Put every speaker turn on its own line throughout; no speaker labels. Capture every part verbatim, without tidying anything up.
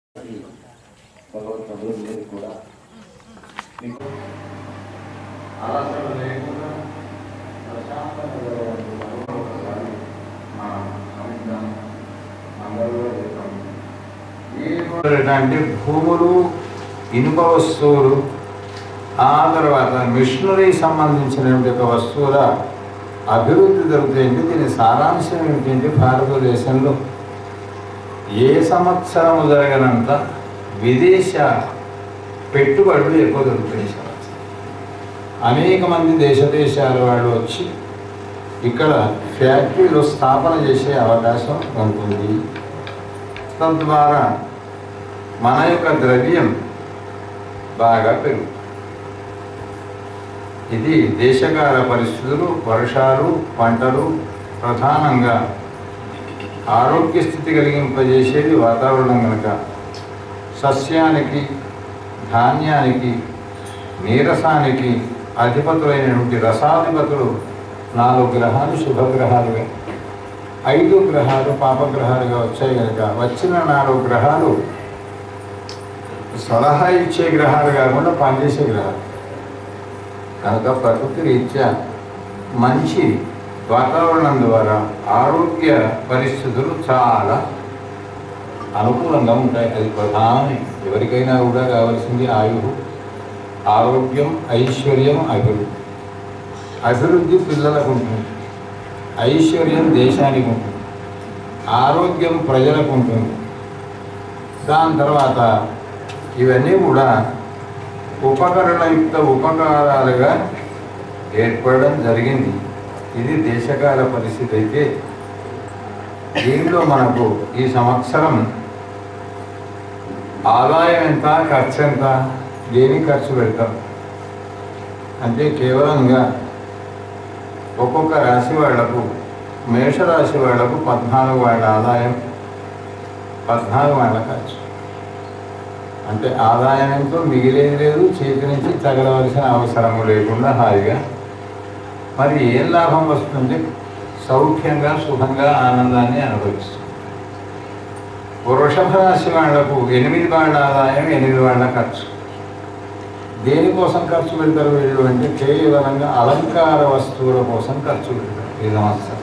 భగవంతుడు మీరు కూడా మీకు ఆలోచన లేకుండా ప్రశాంతంగా అంటే భూములు, ఇనుప వస్తువులు, ఆ తర్వాత మిషనరీ సంబంధించినటువంటి ఒక వస్తువుల అభివృద్ధి జరుగుతాయంటే దీని సారాంశం ఏమిటంటే భారతదేశంలో ఏ సంవత్సరము జరగనంత విదేశ పెట్టుబడులు ఎక్కువ దొరుకుతాయి. అనేక మంది దేశ దేశాల వాళ్ళు వచ్చి ఇక్కడ ఫ్యాక్టరీలో స్థాపన చేసే అవకాశం ఉంటుంది. తద్వారా మన యొక్క ద్రవ్యం బాగా పెరుగుతుంది. ఇది దేశకాల పరిస్థితులు, వర్షాలు, పంటలు, ప్రధానంగా ఆరోగ్య స్థితి కలిగింపజేసేది వాతావరణం కనుక సస్యానికి, ధాన్యానికి, నీరసానికి అధిపతులైనటువంటి రసాధిపతులు నాలుగు గ్రహాలు శుభగ్రహాలుగా, ఐదు గ్రహాలు పాపగ్రహాలుగా వచ్చాయి కనుక వచ్చిన నాలుగు గ్రహాలు సలహా ఇచ్చే గ్రహాలు కాకుండా పనిచేసే గ్రహాలు కనుక ప్రకృతి రీత్యా మంచి వాతావరణం ద్వారా ఆరోగ్య పరిస్థితులు చాలా అనుకూలంగా ఉంటాయి. అది ప్రధానమే. ఎవరికైనా కూడా కావాల్సింది ఆయువు, ఆరోగ్యం, ఐశ్వర్యం, అభివృద్ధి. అభివృద్ధి పిల్లలకు ఉంటుంది, ఐశ్వర్యం దేశానికి ఉంటుంది, ఆరోగ్యం ప్రజలకు ఉంటుంది. దాని తర్వాత ఇవన్నీ కూడా ఉపకరణయుక్త ఉపకారాలుగా ఏర్పడడం జరిగింది. ఇది దేశకాల పరిస్థితి. అయితే దీనిలో మనకు ఈ సంవత్సరం ఆదాయం ఎంత, ఖర్చు ఎంత, దేనికి ఖర్చు పెడతాం అంటే కేవలంగా ఒక్కొక్క రాశి వాళ్లకు, మేషరాశి వాళ్లకు పద్నాలుగు వాళ్ళ ఆదాయం, పద్నాలుగు వాళ్ళ ఖర్చు. అంటే ఆదాయం ఎంతో మిగిలేది లేదు, చేతి నుంచి తగలవలసిన అవసరము లేకుండా హాయిగా మరి ఏం లాభం వస్తుంది? సౌఖ్యంగా, సుఖంగా, ఆనందాన్ని అనుభవిస్తుంది. వృషభ రాశి వాళ్లకు ఎనిమిది వాళ్ళ ఆదాయం, ఎనిమిది వాళ్ళ ఖర్చు. దేనికోసం ఖర్చు పెడతారు వీళ్ళు అంటే కేవలంగా అలంకార వస్తువుల కోసం ఖర్చు పెడతారు ఈ సంవత్సరం.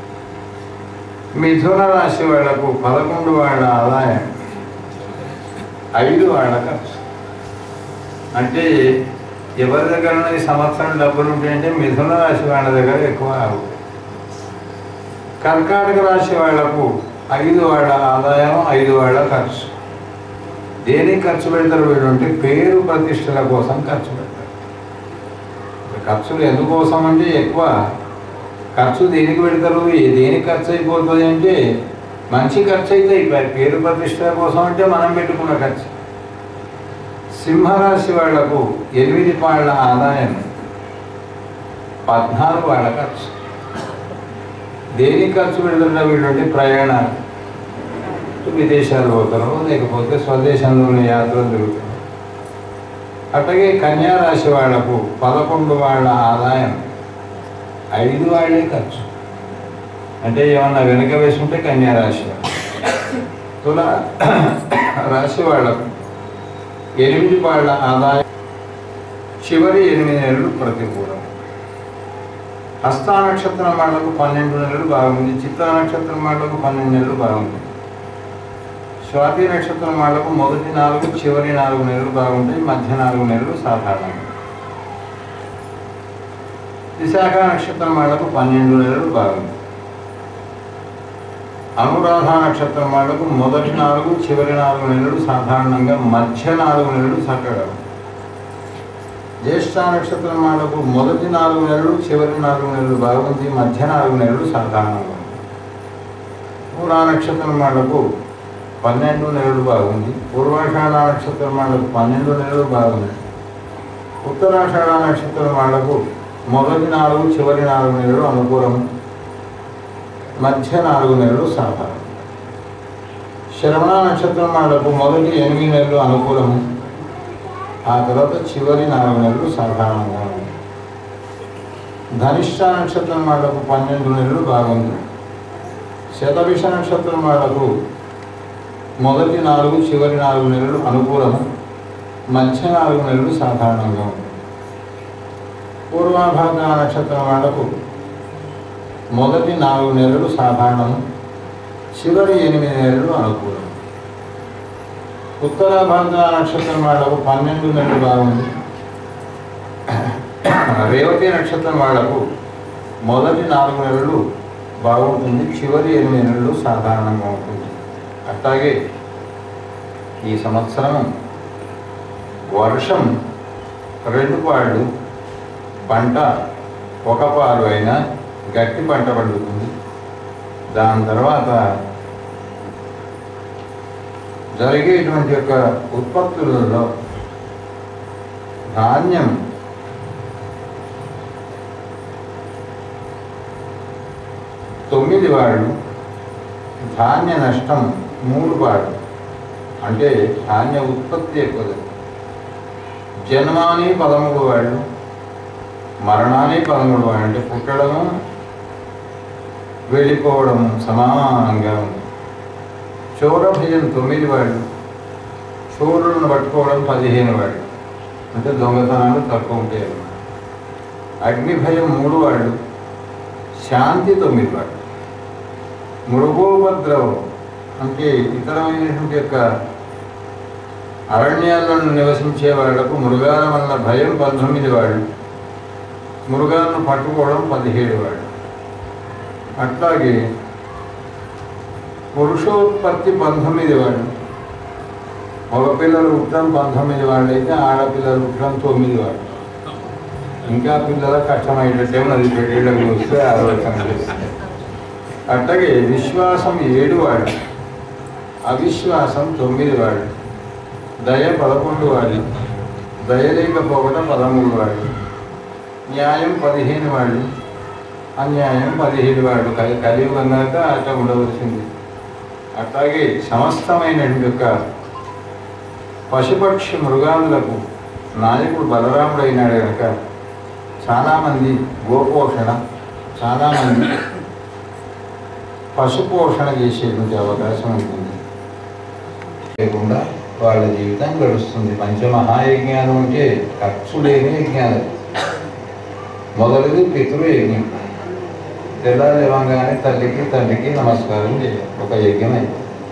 మిథున రాశి వాళ్లకు పదకొండు వాళ్ళ ఆదాయం, ఐదు వాళ్ళ ఖర్చు. అంటే ఎవరి దగ్గర ఈ సంవత్సరం డబ్బులు ఉంటాయంటే మిథున రాశి వాళ్ళ దగ్గర ఎక్కువ అవుతాయి. కర్కాటక రాశి వాళ్లకు ఐదు వాళ్ళ ఆదాయం, ఐదు వాళ్ళ ఖర్చు. దేనికి ఖర్చు పెడతారు వీళ్ళు అంటే పేరు ప్రతిష్టల కోసం ఖర్చు పెడతారు. ఖర్చులు ఎందుకోసం అంటే ఎక్కువ ఖర్చు దేనికి పెడతారు, దేనికి ఖర్చు అయిపోతుంది అంటే మంచి ఖర్చు అయితే పేరు ప్రతిష్టల కోసం అంటే మనం పెట్టుకున్న ఖర్చు. సింహరాశి వాళ్లకు ఎనిమిది వాళ్ళ ఆదాయం, పద్నాలుగు వాళ్ళ ఖర్చు. దేనికి ఖర్చు పెడతారు వీళ్ళు అంటే ప్రయాణాలు, విదేశాలు పోతారు, లేకపోతే స్వదేశంలోని యాత్రలు తిరుగుతారు. అట్లాగే కన్యా రాశి వాళ్లకు పదకొండు వాళ్ళ ఆదాయం, ఐదు వాళ్ళే ఖర్చు. అంటే ఏమన్నా వెనుక వేసుకుంటే కన్యా రాశి. తుల రాశి వాళ్లకు ఎనిమిది వాళ్ళ ఆదాయం, చివరి ఎనిమిది నెలలు ప్రతికూలం. హస్త నక్షత్రం వాళ్లకు పన్నెండు నెలలు బాగుంది, చిత్తా నక్షత్రం వాళ్లకు పన్నెండు నెలలు బాగుంది. స్వాతి నక్షత్రం వాళ్లకు మొదటి నాలుగు, చివరి నాలుగు నెలలు బాగుంటాయి, మధ్య నాలుగు నెలలు సాధారణంగా. విశాఖ నక్షత్రం వాళ్లకు పన్నెండు నెలలు బాగుంది. అనురాధ నక్షత్రం వాళ్లకు మొదటి నాలుగు, చివరి నాలుగు నెలలు సాధారణంగా, మధ్య నాలుగు నెలలు చక్కగా. జ్యేష్ఠ నక్షత్రం వాళ్లకు మొదటి నాలుగు నెలలు, చివరి నాలుగు నెలలు బాగుంది, మధ్య నాలుగు నెలలు సాధారణంగా. పూరా నక్షత్రం వాళ్లకు పన్నెండు నెలలు బాగుంది. పూర్వాషాఢ నక్షత్రం వాళ్లకు పన్నెండు నెలలు బాగుంది. ఉత్తరాషాఢ నక్షత్రం వాళ్లకు మొదటి నాలుగు, చివరి నాలుగు నెలలు అనుకూలం, మధ్య నాలుగు నెలలు సాధారణం. శ్రవణ నక్షత్రం వాళ్లకు మొదటి ఎనిమిది నెలలు అనుకూలము, ఆ తర్వాత చివరి నాలుగు నెలలు సాధారణంగా ఉంది. ధనిష్ట నక్షత్రం వాళ్లకు పన్నెండు నెలలు బాగుంది. శతభిష నక్షత్రం వాళ్లకు మొదటి నాలుగు చివరి నాలుగు నెలలు అనుకూలము, మధ్య నాలుగు నెలలు సాధారణంగా ఉంటుంది. పూర్వాభాద్ర నక్షత్రం వాళ్లకు మొదటి నాలుగు నెలలు సాధారణము, చివరి ఎనిమిది నెలలు అనుకూలం. ఉత్తరాభాద్ర నక్షత్రం వాళ్లకు పన్నెండు నెలలు బాగుంది. రేవతి నక్షత్రం వాళ్లకు మొదటి నాలుగు నెలలు బాగుంటుంది, చివరి ఎనిమిది నెలలు సాధారణంగా ఉంటుంది. అట్లాగే ఈ సంవత్సరం వర్షం రెండు పాళ్ళు, పంట ఒక పాలు అయినా గట్టి పంట పండుతుంది. దాని తర్వాత జరిగేటువంటి యొక్క ఉత్పత్తులలో ధాన్యం తొమ్మిది వాళ్ళు, ధాన్య నష్టం మూడు వాళ్ళు. అంటే ధాన్య ఉత్పత్తి ఎక్కువ. జన్మాని పదమూడు వాళ్ళు, మరణాన్ని పదమూడు వాళ్ళు. అంటే పుట్టడము వెళ్ళిపోవడము సమానంగా ఉంది. చోరభయం తొమ్మిది వాళ్ళు, చోరులను పట్టుకోవడం పదిహేను వాళ్ళు. అంటే దొంగతనాలు తక్కువ ఉంటాయి అన్నమాట. అగ్నిభయం మూడు వాళ్ళు, శాంతి తొమ్మిది వాళ్ళు. మృగోపద్రవం అంటే ఇతరమైనటువంటి యొక్క అరణ్యాలను నివసించే వాళ్లకు మృగాల వల్ల భయం పంతొమ్మిది వాళ్ళు, మృగాలను పట్టుకోవడం పదిహేడు వాళ్ళు. అట్లాగే పురుషోత్పత్తి పంతొమ్మిది వాళ్ళు, మగపిల్లలు పుట్టడం పంతొమ్మిది వాళ్ళు అయితే ఆడపిల్లలు పుట్టడం తొమ్మిది వాళ్ళు. ఇంకా పిల్లల కష్టమయ్యేటట్టే ఉన్నది పెళ్ళిళ్ళకి వస్తే ఆలోచన చేస్తుంది. అట్లాగే విశ్వాసం ఏడు వాళ్ళు, అవిశ్వాసం తొమ్మిది వాళ్ళు, దయ పదకొండు వాళ్ళు, దయ లేకపోవడం పదమూడు వాళ్ళు, న్యాయం పదిహేను వాళ్ళు, అన్యాయం పదిహేడు వాళ్ళు. కలి కలియుగం కనుక అట్లా ఉండవలసింది. అట్లాగే సమస్తమైనటువంటి యొక్క పశుపక్షి మృగాదులకు నాయకుడు బలరాముడు అయినాడు కనుక చాలామంది గోపోషణ, చాలామంది పశుపోషణ చేసేటువంటి అవకాశం ఉంటుంది. లేకుండా వాళ్ళ జీవితం గడుస్తుంది. పంచమహాయజ్ఞానం అంటే ఖర్చు లేని యజ్ఞాలు. మొదటిది పితృయజ్ఞం. తెల్లారేవంగానే తల్లికి తండ్రికి నమస్కారం చేయాలి, ఒక యజ్ఞమే.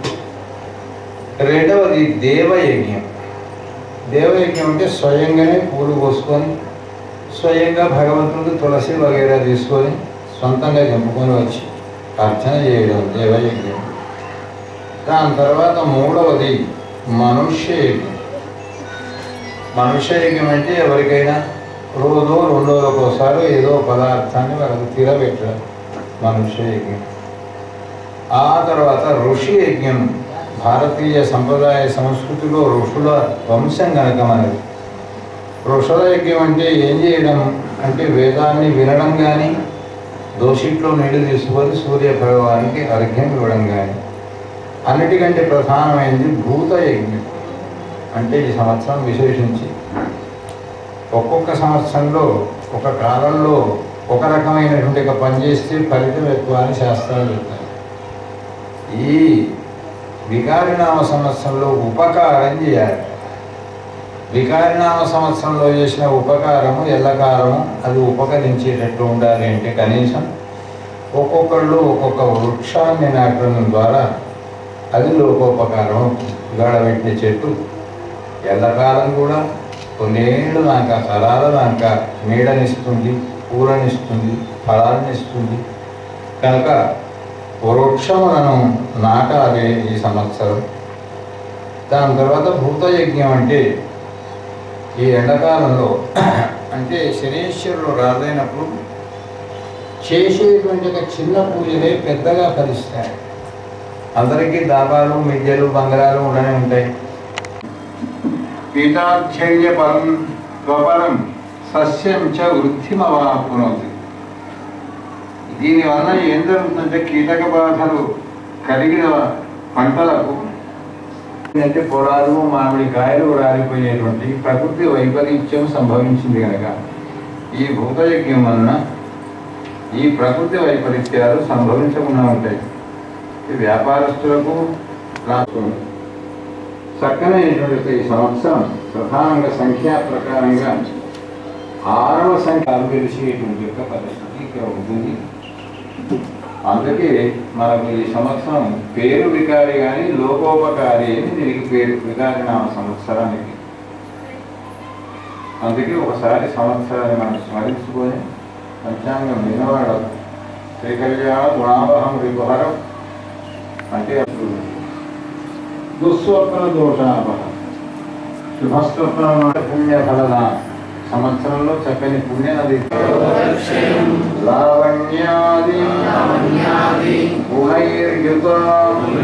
రెండవది దేవయజ్ఞం. దేవయజ్ఞం అంటే స్వయంగానే పూలు పోసుకొని స్వయంగా భగవంతుడు తులసి వగైరా తీసుకొని సొంతంగా చెంపుకొని వచ్చి అర్చన చేయడం దేవయజ్ఞం. దాని తర్వాత మూడవది మనుష్య యజ్ఞం. మనుష్య యజ్ఞం అంటే ఎవరికైనా రోజు రెండు రోజులకోసారి ఏదో పదార్థాన్ని వాళ్ళకు తిరబెట్టడం మనుష్య యజ్ఞం. ఆ తర్వాత ఋషి యజ్ఞం. భారతీయ సంప్రదాయ సంస్కృతిలో ఋషుల వంశం కనుక మనది. ఋషుల యజ్ఞం అంటే ఏం చేయడం అంటే వేదాన్ని వినడం కానీ, దోషిట్లో నీళ్లు తీసుకొని సూర్య భగవానికి అర్ఘ్యం ఇవ్వడం కానీ. అన్నిటికంటే ప్రధానమైనది భూత యజ్ఞం. అంటే ఈ సంవత్సరం విశేషించి ఒక్కొక్క సంవత్సరంలో ఒక కాలంలో ఒక రకమైనటువంటి ఒక పని చేస్తే ఫలితం ఎక్కువ అని శాస్త్రాలు చెప్తారు. ఈ వికారినామ సంవత్సరంలో ఉపకారం చేయాలి. వికారినామ సంవత్సరంలో చేసిన ఉపకారము ఎల్లకాలము అది ఉపకరించేటట్లు ఉండాలి. అంటే కనీసం ఒక్కొక్కళ్ళు ఒక్కొక్క వృక్షాన్ని నాటడం ద్వారా అది లోకోపకారం. గాడబెట్టిన చెట్టు ఎల్లకాలం కూడా కొన్నేళ్ళు దాకా తరాల దాకా నీడనిస్తుంది, కూరనిస్తుంది, ఫలాన్నిస్తుంది. కనుక వృక్షములను నాటాలి ఈ సంవత్సరం. దాని తర్వాత భూతయజ్ఞం అంటే ఈ ఎండాకాలంలో అంటే శనీశ్వరుడు రాదైనప్పుడు చేసేటువంటి ఒక చిన్న పూజలే పెద్దగా ఫలిస్తాయి. అందరికీ దాబాలు, మిద్దెలు, బంగారాలు ఉండనే ఉంటాయి. కీటాధ్యయ పరం స్వపరం సస్యం చ వృద్ధిమవాపునోతి. దీనివల్ల ఏం జరుగుతుందంటే కీటక బాధలు కలిగిన పంటలకు అంటే పొలాలు, మామిడి కాయలు రాలిపోయేటువంటి ప్రకృతి వైపరీత్యం సంభవించింది కనుక ఈ భూతయజ్ఞం వలన ఈ ప్రకృతి వైపరీత్యాలు సంభవించకుండా ఉంటాయి. ఈ వ్యాపారస్తులకు లాభం. చక్కనైనటువంటి ఈ సంవత్సరం ప్రధానంగా సంఖ్యా ప్రకారంగా ఆరవ సంఖ్య తెలిసేటువంటి యొక్క పరిస్థితి ఇక్కడ ఉంటుంది. అందుకే మనకు ఈ సంవత్సరం పేరు వికారి కానీ లోకోపకారి అని దీనికి పేరు, వికారి నామ సంవత్సరానికి. అందుకే ఒకసారి సంవత్సరాన్ని మనం స్మరించుకొని పంచాంగం వినవాడం శ్రీకళ్యాణ గుణావహం విభారం అంటే దుస్వప్న దోషావహ శుభస్వప్న పుణ్యఫలద సంవత్సరంలో చక్కని పుణ్య నది లావణ్యాది గుణైర్యుత